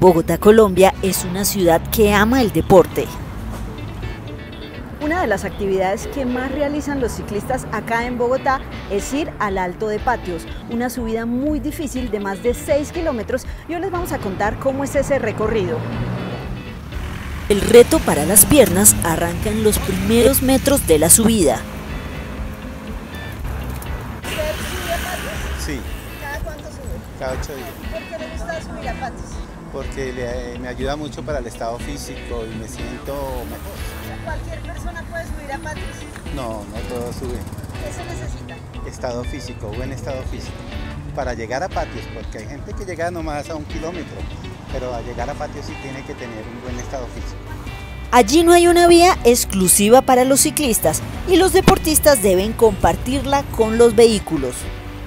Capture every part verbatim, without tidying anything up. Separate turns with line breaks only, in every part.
Bogotá, Colombia, es una ciudad que ama el deporte.
Una de las actividades que más realizan los ciclistas acá en Bogotá es ir al Alto de Patios, una subida muy difícil de más de seis kilómetros, y hoy les vamos a contar cómo es ese recorrido.
El reto para las piernas arranca en los primeros metros de la subida.
¿Usted sube a Patios?
Sí.
¿Cada cuánto sube?
Cada ocho días.
¿Por qué le gusta subir a Patios?
Porque le, me ayuda mucho para el estado físico y me siento mejor.
¿Cualquier persona puede subir a Patios?
No, no todo sube.
¿Qué se necesita?
Estado físico, buen estado físico. Para llegar a Patios, porque hay gente que llega nomás a un kilómetro, pero a llegar a Patios sí tiene que tener un buen estado físico.
Allí no hay una vía exclusiva para los ciclistas y los deportistas deben compartirla con los vehículos.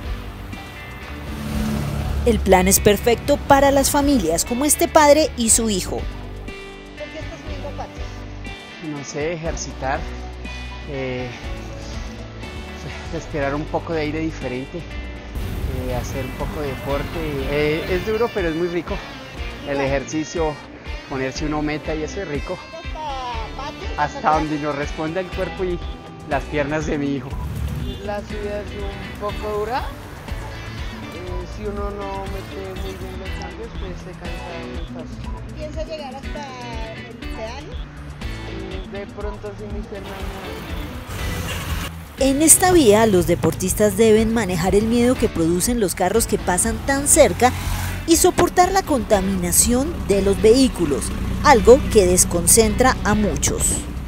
El plan es perfecto para las familias como este padre y su hijo.
¿Por qué está subiendo a Patios?
No sé, ejercitar, eh, respirar un poco de aire diferente, eh, hacer un poco de deporte. Eh, es duro, pero es muy rico. El ejercicio, ponerse una meta y eso es rico. Hasta donde nos responda el cuerpo y las piernas de mi hijo.
La subida es un poco dura. Eh, si uno no mete muy bien los cambios, pues se cansa muy fácil.
¿Piensa llegar hasta el pedal?
De pronto si mis piernas no...
En esta vía, los deportistas deben manejar el miedo que producen los carros que pasan tan cerca y soportar la contaminación de los vehículos, algo que desconcentra a muchos.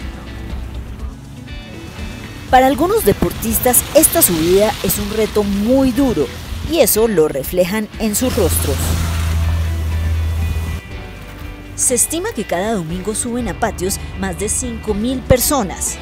Para algunos deportistas, esta subida es un reto muy duro y eso lo reflejan en sus rostros. Se estima que cada domingo suben a Patios más de cinco mil personas.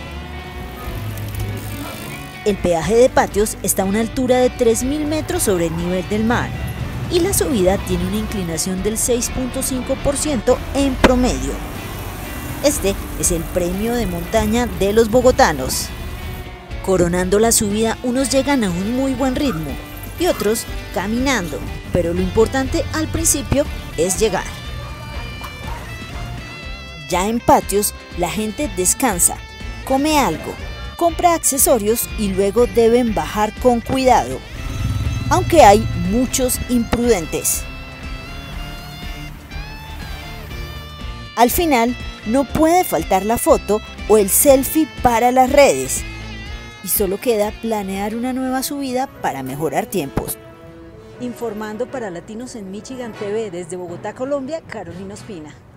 El peaje de Patios está a una altura de tres mil metros sobre el nivel del mar y la subida tiene una inclinación del seis punto cinco por ciento en promedio. Este es el premio de montaña de los bogotanos. Coronando la subida, unos llegan a un muy buen ritmo y otros caminando, pero lo importante al principio es llegar. Ya en Patios, la gente descansa, come algo, compra accesorios y luego deben bajar con cuidado, aunque hay muchos imprudentes. Al final, no puede faltar la foto o el selfie para las redes. Y solo queda planear una nueva subida para mejorar tiempos.
Informando para Latinos en Michigan T V desde Bogotá, Colombia, Carolina Ospina.